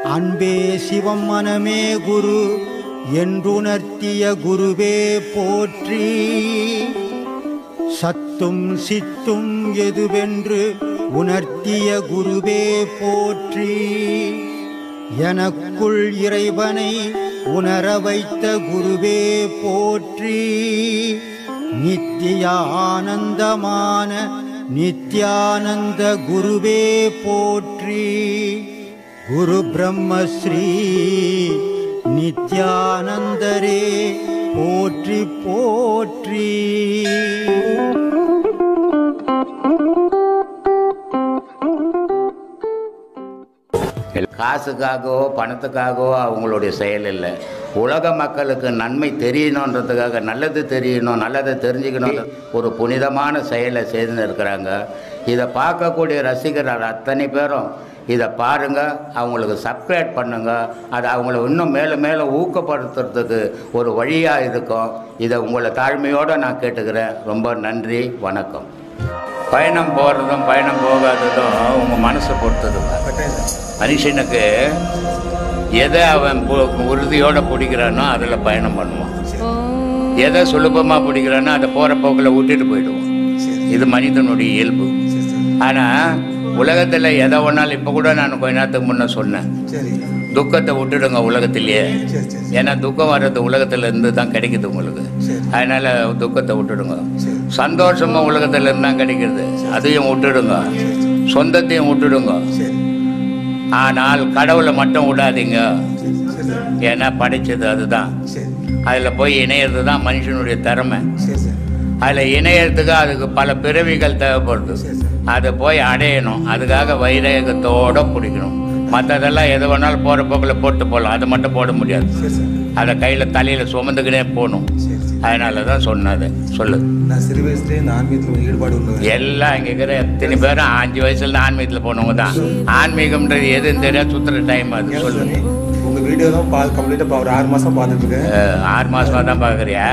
அன்பே சிவம் மனமே குரு என்றுணர்த்திய குருவே போற்றி. சத்தும் சித்தும் எதுவென்று உணர்த்திய குருவே போற்றி. எனக்குள் இறைவனை உணர வைத்த குருவே போற்றி. நித்திய ஆனந்தமான நித்யானந்த குருவே போற்றி. குரு பிரம்மஸ்ரீ நித்யானந்தரே போற்றி போற்றி. காசுக்காகவோ பணத்துக்காகவோ அவங்களுடைய செயல் இல்லை. உலக மக்களுக்கு நன்மை தெரியணுன்றதுக்காக, நல்லது தெரியணும், நல்லதை தெரிஞ்சுக்கணும், ஒரு புனிதமான செயலை செய்து இருக்கிறாங்க. இதை பார்க்கக்கூடிய ரசிகர்கள் அத்தனை பேரும் இதை பாருங்கள், அவங்களுக்கு சப்ஸ்கிரைப் பண்ணுங்கள். அது அவங்கள இன்னும் மேலே மேலே ஊக்கப்படுத்துறதுக்கு ஒரு வழியாக இருக்கும். இதை உங்களை தாழ்மையோடு நான் கேட்டுக்கிறேன். ரொம்ப நன்றி, வணக்கம். பயணம் போகிறதும் பயணம் போகாததும் உங்கள் மனசை பொறுத்தது. மனுஷனுக்கு எதை அவன் உறுதியோடு பிடிக்கிறானோ அதில் பயணம் பண்ணுவான். எதை சுலபமாக பிடிக்கிறானோ அதை போகிற போக்கில் விட்டுட்டு போயிடுவான். இது மனிதனுடைய இயல்பு. ஆனால் உலகத்தில் எதை ஒன்றாலும் இப்போ கூட நான் கொஞ்ச நேரத்துக்கு முன்னே சொன்னேன், துக்கத்தை விட்டுடுங்க உலகத்திலேயே. ஏன்னா துக்கம் வர்றது உலகத்திலேருந்து தான் கிடைக்குது உங்களுக்கு. அதனால் துக்கத்தை விட்டுடுங்க. சந்தோஷமும் உலகத்திலேருந்து தான் கிடைக்கிறது, அதையும் விட்டுடுங்க. சொந்தத்தையும் விட்டுடுங்க. ஆனால் கடவுளை மட்டும் விடாதீங்க. ஏன்னா படைச்சது அதுதான். அதில் போய் இணையிறது தான் மனுஷனுடைய திறமை. அதில் இணையறதுக்கு அதுக்கு பல பிறவிகள் தேவைப்படுது. அதை போய் அடையணும். அதுக்காக வைரகத்தோடு பிடிக்கணும். மற்றதெல்லாம் எது வேணாலும் போகிற போக்கில் போட்டு போகலாம், அதை மட்டும் போட முடியாது. அதை கையில் தலையில் சுமந்துக்கினே போகணும். அதனால தான் சொன்னது. சொல்லு. நான் சிறு வயசுலேயே இந்த ஆன்மீகத்தில் ஈடுபாடு உண்டு. எல்லாம் இங்கே இருக்கிற எத்தனை பேரும் 5 வயசுல ஆன்மீகத்தில் போனவங்க தான். ஆன்மீகம்ன்றது எதுன்னு தெரியாது, சுற்றுற டைம் அது. சொல்லு. உங்கள் வீடியோ தான் கம்ப்ளீட்டாக ஒரு 6 மாதம் பார்த்துருக்கேன். 6 மாதமாக தான் பார்க்குறியா?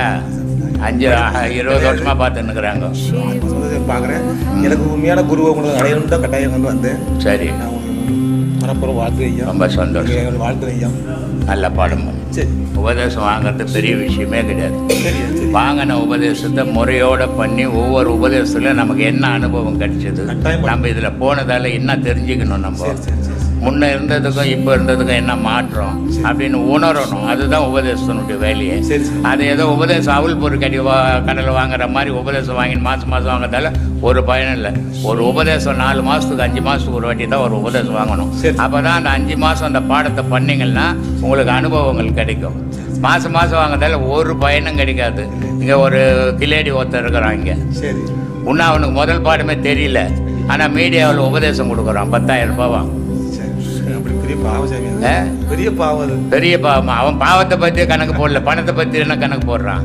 20 வருஷமாக பார்த்துன்னுக்குறாங்க. பார்க்குறேன். எனக்கு உண்மையான குருவை உங்களுக்கு அடையணும் தான் கட்டாயம் கொண்டு வந்தேன். சரி, மனப்பூர்வம் வாழ்த்து ஐயா. ரொம்ப சந்தோஷம். வாழ்த்து ஐயா. நல்ல பாடம். சரி. உபதேசம் வாங்கிறது பெரிய விஷயமே கிடையாது. வாங்கின உபதேசத்தை முறையோடு பண்ணி ஒவ்வொரு உபதேசத்தில் நமக்கு என்ன அனுபவம் கிடைச்சது, நம்ம இதில் போனதால் என்ன தெரிஞ்சுக்கணும், நம்ம முன்ன இருந்ததுக்கும் இப்போ இருந்ததுக்கும் என்ன மாற்றம் அப்படின்னு உணரணும். அதுதான் உபதேசத்தினுடைய வேலையே. அது ஏதோ உபதேசம் அவள் பொருள் கடலை வாங்குற மாதிரி உபதேசம் வாங்கி மாதம் வாங்குறதால ஒரு பயனும் இல்லை. ஒரு உபதேசம் 4 மாதத்துக்கு 5 மாதத்துக்கு ஒரு வாட்டி தான் ஒரு உபதேசம் வாங்கணும். அப்போ தான் அந்த 5 மாதம் அந்த பாடத்தை பண்ணிங்கன்னா உங்களுக்கு அனுபவங்கள் கிடைக்கும். மாதம் வாங்குறதால ஒரு பயனும் கிடைக்காது. இங்கே ஒரு கிளேடி ஒருத்தர் இருக்கிறான். இங்கே இன்னும் அவனுக்கு முதல் பாடமே தெரியல. ஆனால் மீடியாவில் உபதேசம் கொடுக்குறான், 10,000 ரூபாவா. பெரிய பாவம். பெரிய பாவமா? அவன் பாவத்தை பற்றி கணக்கு போடல, பணத்தை பற்றி என்ன கணக்கு போடுறான்.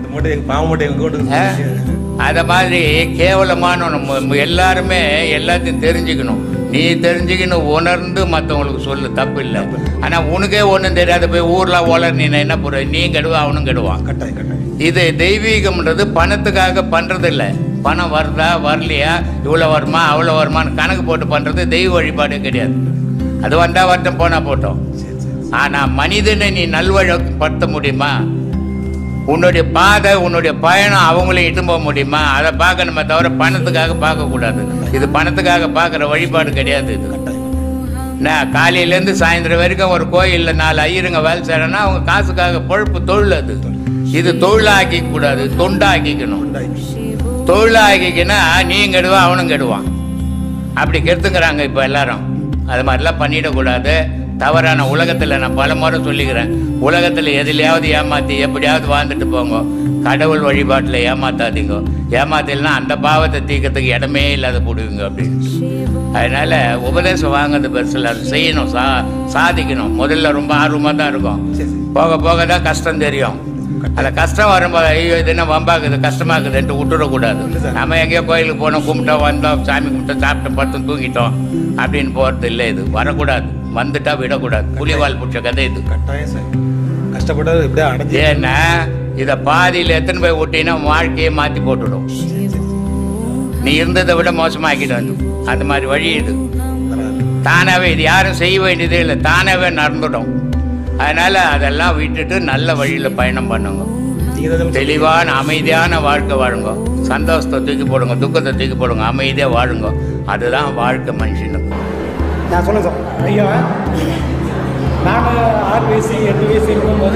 அத மாதிரி கேவலமான எல்லாருமே எல்லாத்தையும் தெரிஞ்சுக்கணும். நீ தெரிஞ்சுக்கணும், உணர்ந்து மற்றவங்களுக்கு சொல்லு, தப்பு இல்லை. ஆனால் உனக்கே ஒன்றும் தெரியாத போய் ஊரில் ஓலர் நீ என்ன போடுற, நீ கெடுவா அவனும் கெடுவான். இது தெய்வீகம்ன்றது பணத்துக்காக பண்ணுறது இல்லை. பணம் வருதா வரலையா, இவ்வளோ வருமா அவ்வளோ வருமானு கணக்கு போட்டு பண்ணுறது தெய்வ வழிபாடே கிடையாது. அது வந்தால் வருத்தம் போனால் போட்டோம். ஆனால் மனிதனை நீ நல்வழிப்படுத்த முடியுமா? உன்னுடைய பாதை, உன்னுடைய பயணம் அவங்களையும் இட்டு போக முடியுமா? அதை பார்க்கணுமே தவிர பணத்துக்காக பார்க்கக்கூடாது. இது பணத்துக்காக பார்க்குற வழிபாடு கிடையாது. இது நான் காலையிலேருந்து சாயந்தரம் வரைக்கும் ஒரு கோயிலில் 4 ஐயருங்க வேலை செய்கிறேன்னா அவங்க காசுக்காக பொழப்பு தொழில். அது இது தொழிலாக்கிக்க கூடாது, தொண்டாக்கிக்கணும். தொழிலாக்கிக்கினா நீ கெடுவா அவனும் கெடுவான். அப்படி கெடுத்துக்கிறாங்க இப்போ எல்லாரும். அது மாதிரிலாம் பண்ணிடக்கூடாது. தவறான உலகத்தில் நான் பல முறை சொல்லிக்கிறேன், உலகத்தில் எதுலையாவது ஏமாற்றி எப்படியாவது வாழ்ந்துட்டு போங்க. கடவுள் வழிபாட்டில் ஏமாத்தாதீங்க. ஏமாத்தில்னா அந்த பாவத்தை தீக்கிறதுக்கு இடமே இல்லாத போடுவீங்க அப்படின்னு. அதனால் உபதேசம் வாங்கிறது பெருசில் அது செய்யணும், சாதிக்கணும். முதல்ல ரொம்ப ஆர்வமாக தான் இருக்கும், போக போக தான் கஷ்டம் தெரியும். அந்த கஷ்டம் வரும்போது ஐயோ இது என்ன வம்பாக்குது கஷ்டமாக்குதுன்ட்டு விட்டுடக்கூடாது. நம்ம எங்கேயோ கோயிலுக்கு போனோம், கும்பிட்டோம், வந்தோம், சாமி கும்பிட்டோம், சாப்பிட்டோம், படுத்தோம், தூங்கிட்டோம் அப்படின்னு போகிறது இல்லை. இது வரக்கூடாது, வந்துட்டா விடக்கூடாது. புலிவால் பிடிச்ச கதை இது. கஷ்டப்பட்டு ஏன்னா இதை பாதியில் எத்தனை போய் விட்டீங்கன்னா வாழ்க்கையை மாற்றி போட்டுடும். நீ இருந்ததை விட மோசமாக்கிட்டு வந்து அந்த மாதிரி வழி இது. தானாகவே இது யாரும் செய்ய வேண்டியதே இல்லை, தானாகவே நடந்துடும். அதனால் அதெல்லாம் விட்டுட்டு நல்ல வழியில் பயணம் பண்ணுங்க. தெளிவான அமைதியான வாழ்க்கை வாழுங்க. சந்தோஷத்தை தூக்கி போடுங்க, துக்கத்தை தூக்கி போடுங்க, அமைதியாக வாழுங்க. அதுதான் வாழ்க்கை மனுஷனுக்கு. நான் சொல்லுங்க சார். ஐயா, நான் 6 வயசு 8 வயசு இருக்கும்போது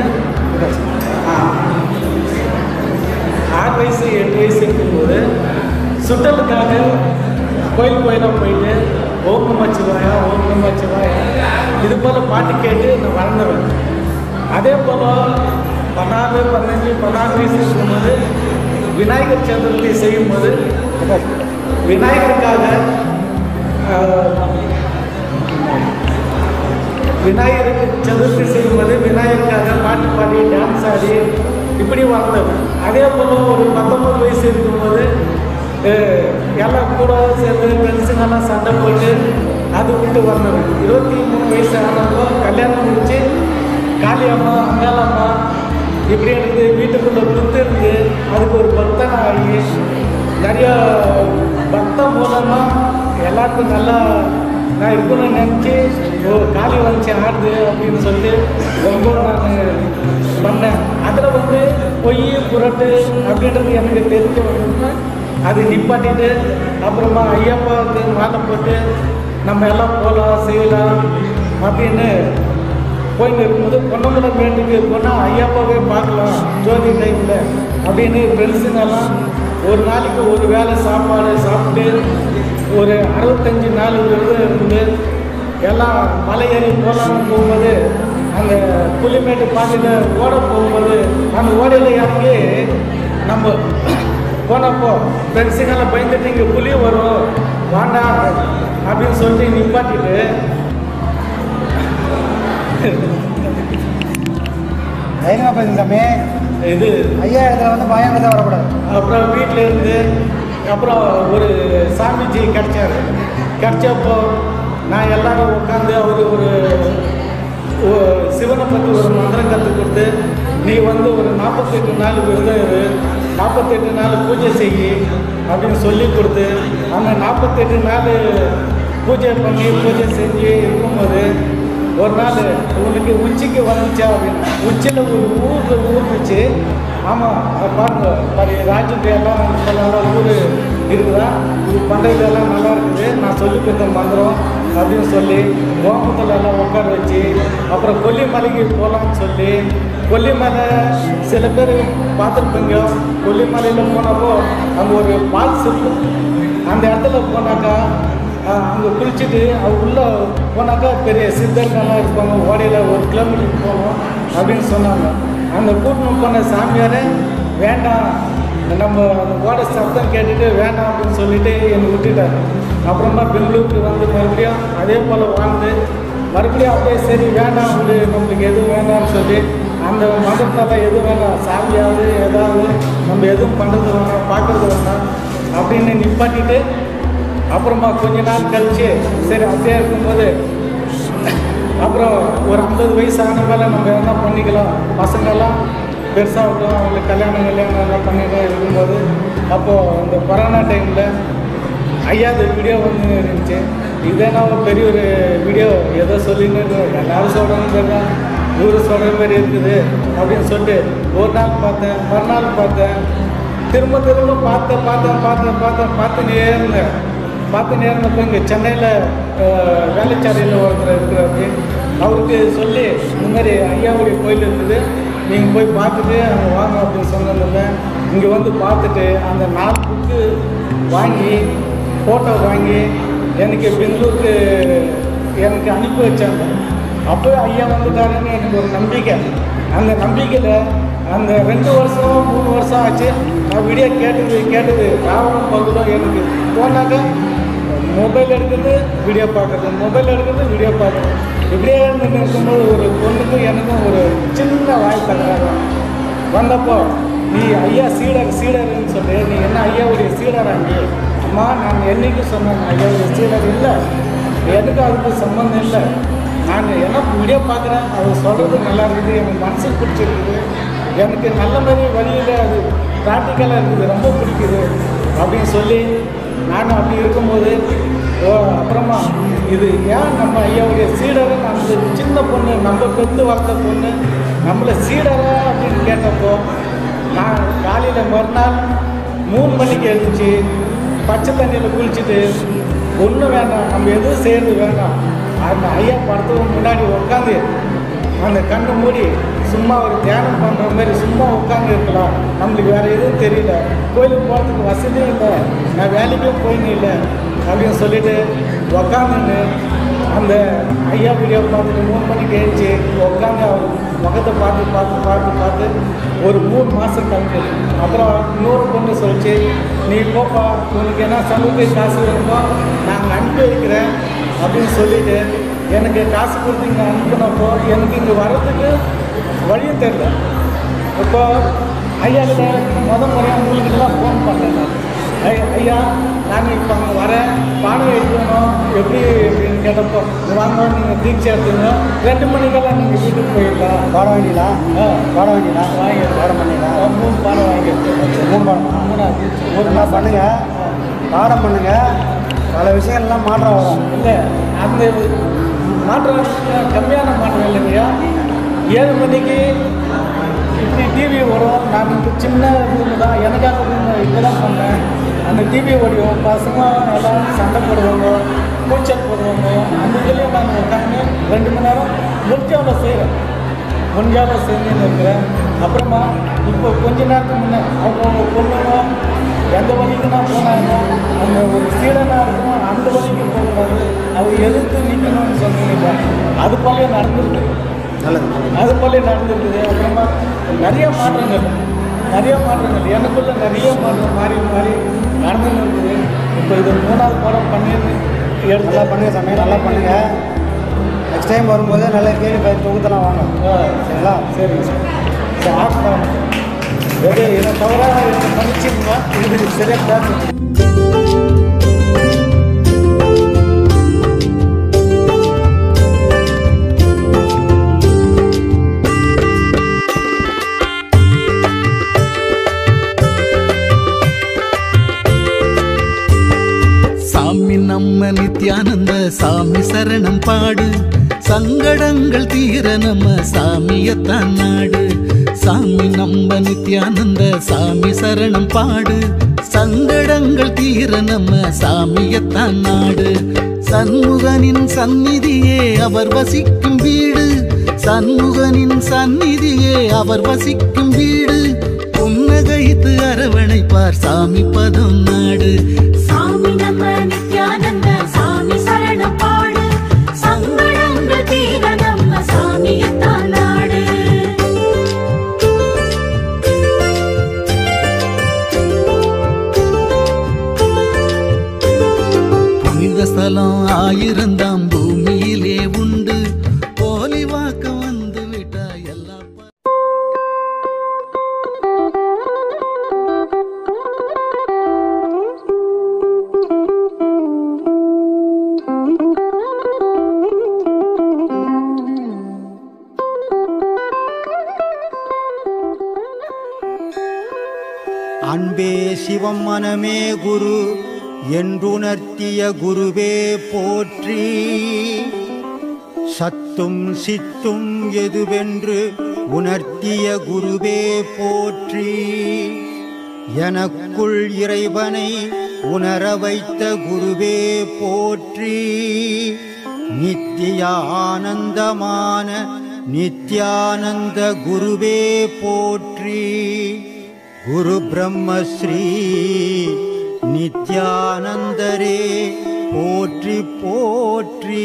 6 வயசு 8 வயசு இருக்கும்போது சுட்டலுக்காக கோயிலாக போயிட்டு ஓம் நமச்சிவாயா ஓம் நமச்சிவாயா இது போல் பாட்டு கேட்டு நான் வளர்ந்துவேன். அதே போல் 14, 15, 16 வயசு இருக்கும்போது விநாயகர் சதுர்த்தி செய்யும்போது விநாயகருக்காக விநாயகருக்கு சதுர்த்தி செய்யும்போது விநாயகருக்காக பாட்டு பாடி டான்ஸ் ஆடி இப்படி வளர்ந்தது. அதே போல் ஒரு 19 வயசு இருக்கும்போது எல்லாம் கூட சேர்ந்து ஃப்ரெண்ட்ஸுங்கெல்லாம் சண்டை போட்டு அது விட்டு வந்தது. 23 வயசு ஆனப்போ கல்யாணம் முடிச்சு காளியம்மா அங்காளம்மா இப்படி இருந்து வீட்டுக்குள்ளே குத்து இருந்து அதுக்கு ஒரு பக்தன் ஆகி நிறையா பக்தம் மூலமாக எல்லாருக்கும் நல்லா நான் இருக்கணும்னு நினச்சி காளி வந்துச்சு ஆடுது அப்படின்னு சொல்லிட்டு ரொம்ப நான் பண்ணேன். அதில் வந்து பொய் புரட்டு அப்படின்றது எனக்கு தெரிஞ்ச வந்து அது நிப்பாட்டிட்டு அப்புறமா ஐயப்பாவுக்கு மாலை போட்டு நம்ம எல்லாம் போகலாம் செய்யலாம் அப்படின்னு போயின்னு இருக்கும்போது பொன்னமலை மேட்டுக்கு போனால் ஐயப்பாவே பார்க்கலாம் ஜோதி டைமில் அப்படின்னு ஃப்ரெண்ட்ஸுங்கெல்லாம் ஒரு நாளைக்கு ஒரு வேளை சாப்பாடு சாப்பிட்டு ஒரு 65 நாள் விரதம் இருந்து எல்லாம் மலை ஏறி போகலான்னு போகும்போது அந்த புலிமேட்டு பார்த்துட்டு ஓட போகும்போது அந்த ஓடையில் இறங்கி நம்ம போனப்போ ஃப்ரெண்ட்ஸுங்கெல்லாம் பயந்துட்டு இங்கே புலி வரும் வாண்டாம் அப்படின்னு சொல்லிட்டு நிப்பாட்டிட்டு தைரியமாக பேசுங்க இது ஐயா இடத்துல வந்து பயம் தான் வரக்கூடாது. அப்புறம் வீட்டில் இருந்து அப்புறம் ஒரு சாமிஜி கிடைச்சப்போ நான் எல்லாரும் உட்காந்து அவர் ஒரு சிவனை பற்றி ஒரு மந்திரம் கற்றுக் கொடுத்து நீ வந்து ஒரு 48 நாள் விரதம் இரு, 48 நாள் பூஜை செய் அப்படின்னு சொல்லி கொடுத்து அந்த 48 நாள் பூஜை பண்ணி பூஜை செஞ்சு இருக்கும்போது ஒரு நாள் உனக்கு உச்சிக்கு வந்துச்சா அப்படின்னு உச்சியில் ஒரு ஊர்ந்துச்சு. ஆமாம் பாருங்க ராஜுக்கு எல்லாம் நல்லா ஊர் இருக்குதா, இது பண்ணுறதெல்லாம் நல்லா இருக்குது, நான் சொல்லி கொடுத்த மந்திரம் அப்படின்னு சொல்லி கோபத்தில் எல்லாம் உட்கார வச்சு அப்புறம் கொல்லிமலைக்கு போகலான்னு சொல்லி கொல்லிமலை சில பேர் பார்த்துருப்பீங்க. கொல்லிமலையில் போனப்போ அங்கே ஒரு ஃபால்ஸ் இருக்கும். அந்த இடத்துல போனாக்கா அங்கே குளிச்சுட்டு அது உள்ளே போனாக்கா பெரிய சித்தர்கள்லாம் இருப்பாங்க. ஓடையில் 1 கிலோமீட்டருக்கு போவோம் அப்படின்னு சொன்னாங்க. அந்த கூட்டணும் போன சாமியாரே வேண்டாம், நம்ம அந்த ஓடை சத்தம் கேட்டுட்டு வேண்டாம் அப்படின்னு சொல்லிட்டு என்னை விட்டுட்டார். அப்புறமா பெங்களூருக்கு வந்து மறுபடியும் அதே போல் வாழ்ந்து மறுபடியும் அப்படியே சரி வேண்டாம் அப்படி நம்மளுக்கு எதுவும் வேண்டாம்னு சொல்லி அந்த மதத்தால் எதுவும் வேண்டாம், சாமியாவது ஏதாவது நம்ம எதுவும் பண்ணுறது வேணாம் பார்க்குறது வேணாம் அப்படின்னு நிப்பாட்டிட்டு அப்புறமா கொஞ்ச நாள் கழிச்சு சரி அப்படியே இருக்கும்போது அப்புறம் ஒரு 50 வயசு ஆன மேலே நம்ம என்ன பண்ணிக்கலாம், பசங்கள்லாம் பெருசாகட்டும் அவங்களுக்கு கல்யாணம் எல்லாம் பண்ணிட்டு இருக்கும்போது அப்போது இந்த கொரோனா டைமில் ஐயாவது வீடியோ வந்து இருந்துச்சு. இதேனா ஒரு பெரிய ஒரு வீடியோ ஏதோ சொல்லின்னு எல்லாரும் சொல்கிறேன்னு தெரியல, ஊர் சொல்கிற மாதிரி இருக்குது அப்படின்னு சொல்லிட்டு ஒரு நாள் பார்த்தேன், மறுநாள் பார்த்தேன், திரும்ப பார்த்துனே இருந்தேன். இருந்தப்போ இங்கே சென்னையில் வேலைச்சாலையில் ஒருத்தர் இருக்கிறாரு. அவருக்கு சொல்லி இந்த மாதிரி ஐயாவுடைய கோயில் இருக்குது, நீங்கள் போய் பார்த்துட்டு அங்கே வாங்க அப்படின்னு சொன்னதில்ல. இங்கே வந்து பார்த்துட்டு அந்த 4 புக்கு வாங்கி ஃபோட்டோ வாங்கி எனக்கு பெங்களூருக்கு எனக்கு அனுப்பி வச்சாங்க. அப்போ ஐயா வந்துட்டாருன்னு எனக்கு ஒரு நம்பிக்கை. அந்த நம்பிக்கையில் அந்த 2 வருஷம் 3 வருஷம் ஆச்சு நான் வீடியோ கேட்டது ராவணம் பகுதியும் எனக்கு போனாக்கா மொபைல் எடுக்கிறது வீடியோ பார்க்குறது இப்படியே இருந்துட்டு இருக்கும்போது ஒரு பொண்ணுக்கும் எனக்கும் ஒரு சின்ன வாய் தகராறு வந்தப்போ நீ ஐயா சீடர்னு சொல்லி நீ என்ன ஐயாவுடைய சீடராங்க? அம்மா நான் என்னைக்கு சொன்னேன் ஐயாவுடைய சீடர் இல்லை, எனக்கு அதுக்கு சம்மந்தம் இல்லை. நான் என்ன வீடியோ பார்க்குறேன், அவர் சொல்கிறது நல்லா இருக்குது, எனக்கு மனசுக்கு பிடிச்சிருக்குது, எனக்கு நல்ல மாதிரி வழியில் அது ப்ராக்டிக்கலாக இருக்குது, ரொம்ப பிடிக்குது அப்படின்னு சொல்லி நான் அப்படி இருக்கும்போது அப்புறமா இது ஏன் நம்ம ஐயாவுடைய சீடரை நம்ம சின்ன பொண்ணு நம்ம பெற்று வளர்த்த பொண்ணு நம்மளை சீடரா அப்படின்னு கேட்டப்போ நான் காலையில் மறுநாள் 3 மணிக்கு எழுந்துச்சு பச்சை தண்ணியில் குளிச்சுட்டு ஒன்றும் வேண்டாம், நம்ம எதுவும் செய்யறது வேண்டாம், அந்த ஐயா படத்துக்கு முன்னாடி உட்காந்து அந்த கண்ணை மூடி சும்மா ஒரு தியானம் பண்ணுற மாதிரி சும்மா உட்காந்து இருக்கலாம், நம்மளுக்கு வேறு எதுவும் தெரியல, கோயிலுக்கு போகிறதுக்கு வசதியும் இல்லை, நான் வேலைக்கும் போயின்னு இல்லை அப்படின்னு சொல்லிட்டு உக்காந்துன்னு அந்த ஐயா வீடியோ பார்த்துட்டு 3 மணிக்கு எழுந்துச்சு உட்காந்து அவர் முகத்தை பார்த்து ஒரு 3 மாதம் கழிச்சு அப்புறம் இன்னொரு பொண்ணு சொல்லிச்சு, நீ போப்பா உனக்கு என்ன சமூக காசு வேணுமோ நாங்கள் அனுப்பி வைக்கிறேன் அப்படின்னு சொல்லிவிட்டு எனக்கு காசு கொடுத்து இங்கே அனுப்பினப்போ எனக்கு இங்கே வர்றதுக்கு வழியும் தெரியல. இப்போ ஐயாக்கிட்ட முறையாக உங்களுக்கெல்லாம் ஃபோன் பண்ணேன், ஐயா நாங்கள் இப்போ அங்கே வரேன், பாடம் எடுக்கணும் எப்படி அப்படின்னு கேட்டப்போ வாங்க நீங்கள் தீட்சை எடுத்துங்க, 2 மணிக்கெல்லாம் நீங்கள் வீட்டுக்கு போயிடலாம், பாடம் வேண்டியலாம் வாங்கி பாடம் பண்ணிடலாம் 3 பாடம் வாங்கிட்டு 3 பாடம் 3 ஒரு நல்லா பண்ணுங்க, பாடம் பண்ணுங்க, பல விஷயங்கள்லாம் மாற்றம் வரும். இல்லை அந்த மாற்றம் கம்மியான மாற்றம் இல்லைங்கய்யா. 7 மணிக்கு இப்படி டிவி வரும், நான் இப்போ சின்ன ரூமு தான் எனக்காக ரூம் இப்போ தான் பண்ணேன், அந்த டிவி ஓடிவோம், பசங்க எல்லாம் சண்டை போடுவாங்க, கூச்சல் போடுவாங்க, அந்த இதுலேயும் நான் உட்காந்து 2 மணி நேரம் முடிஞ்சாவில் செய்கிறேன், முடிஞ்சாவில் செஞ்சுன்னு இருக்கிறேன். அப்புறமா இப்போ கொஞ்ச நேரத்துக்கு முன்னே அவங்க பொண்ணுங்க எந்த வழிக்குன்னா போனாங்க, அந்த ஒரு சீடனாக இருக்கும், அந்த வழிக்கு போகக்கூடாது, அவர் எதிர்த்து நிற்கணும்னு சொன்னீங்க, அது போலே நடந்துருக்கு, நல்லது. அது போலே நடந்துருக்குது. அப்புறமா நிறைய மாற்றங்கள் எனக்குள்ள நிறைய மாற்றம் மாறி நடந்துன்னு இருக்குது. இப்போ இது 3வது படம் பண்ணிட்டு நல்லா பண்ணுங்க சாமி, நல்லா பண்ணுங்க. நெக்ஸ்ட் டைம் வரும்போது நல்ல கேள்வி தொகுத்தெல்லாம் வாங்க, சரிங்களா? சரி சார் ஆஃப் எது இதை தவிர இதை மன்னிச்சிருங்க, இது சரியாக பேச நம்ம நித்யானந்த சாமி சரணம் பாடு, சங்கடங்கள் தீர நம்ம சாமியத்தான் நாடு. சாமி நம்ம நித்யானந்த சாமி சரணம் பாடு, சங்கடங்கள் தீர நம்ம சாமியத்தான் நாடு. சண்முகனின் சந்நிதியே அவர் வசிக்கும் வீடு, சண்முகனின் சந்நிதியே அவர் வசிக்கும் வீடு. புன்னகைத்து அரவணைப்பார் சாமி பதம் நாடு. சாமி நம்ம நித்யானந்த சாமி சரணம் பாடு, சங்கடங்கள் தீர நம்ம சாமியத்தான் நாடு. புனித ஸ்தலம் 1000 பூமியிலே உண்டு, போலி வாக்கு வந்து விட்டா எல்லா அன்பே சிவம் மனமே குரு என்றுணர்த்திய குருவே போற்றி. சத்தும் சித்தும் எதுவென்று உணர்த்திய குருவே போற்றி. எனக்குள் இறைவனை உணர வைத்த குருவே போற்றி. நித்திய ஆனந்தமான நித்யானந்த குருவே போற்றி. குரு பிரம்மஸ்ரீ நித்யானந்தரே போற்றி போற்றி.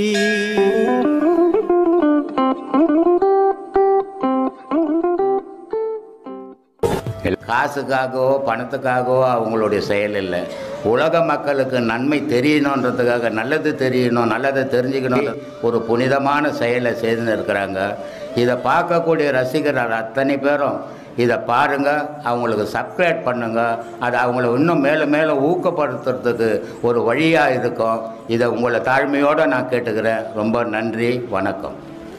காசுக்காகவோ பணத்துக்காகவோ அவங்களுடைய செயல் இல்லை. உலக மக்களுக்கு நன்மை தெரியணுன்றதுக்காக, நல்லது தெரியணும், நல்லதை தெரிஞ்சுக்கணும், ஒரு புனிதமான செயலை செய்து இருக்கிறாங்க. இதை பார்க்கக்கூடிய ரசிகர்கள் அத்தனை பேரும் இதை பாருங்கள், அவங்களுக்கு சப்ஸ்கிரைப் பண்ணுங்கள். அது அவங்கள இன்னும் மேலே மேலே ஊக்கப்படுத்துறதுக்கு ஒரு வழியாக இருக்கும். இதை உங்களை தாழ்மையோடு நான் கேட்டுக்கிறேன். ரொம்ப நன்றி, வணக்கம்.